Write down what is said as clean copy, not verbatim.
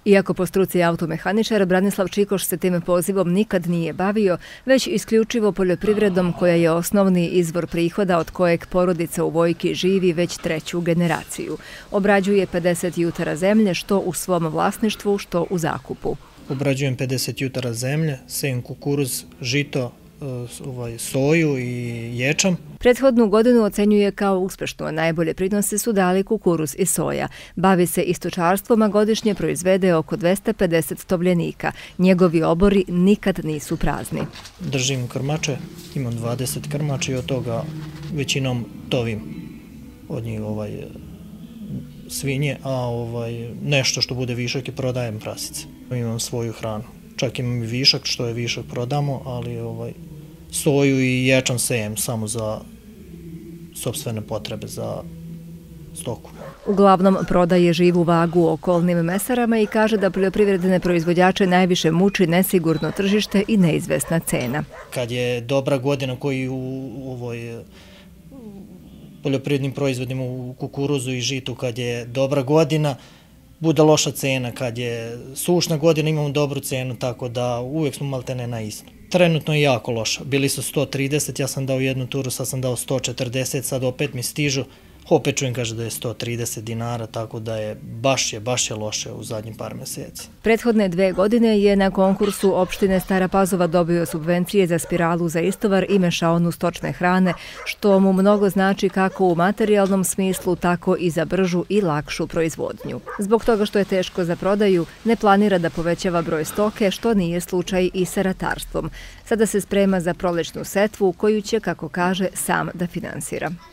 Iako po struci automehaničar, Branislav Čikoš se tim pozivom nikad nije bavio, već isključivo poljoprivredom koja je osnovni izvor prihoda od kojeg porodica u Vojki živi već treću generaciju. Obrađuje 50 jutara zemlje, što u svom vlasništvu, što u zakupu. Obrađujem 50 jutara zemlje, sejem kukuruz, žito, soju i ječam. Prethodnu godinu ocenjuje kao uspešnu, a najbolje prinose su dali kukuruz i soja. Bavi se i stočarstvom, a godišnje proizvede oko 250 tovljenika. Njegovi obori nikad nisu prazni. Držim krmače, imam 20 krmača i od toga većinom tovim od njih svinje, a nešto što bude višak i prodajem prasice. Imam svoju hranu. Čak imam i višak, što je višak prodamo, ali soju i ječam sejem samo za sopstvene potrebe, za stoku. Uglavnom prodaje živu vagu okolnim mesarama i kaže da poljoprivredne proizvođače najviše muči nesigurno tržište i neizvesna cena. Kad je dobra godina koji u poljoprivrednim proizvodima u kukuruzu i žitu, kad je dobra godina, bude loša cena. Kad je sušna godina imamo dobru cenu, tako da uvijek smo maltene na isto. Trenutno je jako loša. Bili su 130, ja sam dao jednu turu, sad sam dao 140, sad opet mi stižu. Opet čujem, kaže da je 130 dinara, tako da je baš je loše u zadnjih par meseci. Prethodne 2 godine je na konkursu opštine Stara Pazova dobio subvencije za spiralu za istovar i mešaonu stočne hrane, što mu mnogo znači kako u materijalnom smislu, tako i za bržu i lakšu proizvodnju. Zbog toga što je teško za prodaju, ne planira da povećava broj stoke, što nije slučaj i sa ratarstvom. Sada se sprema za prolećnu setvu koju će, kako kaže, sam da finansira.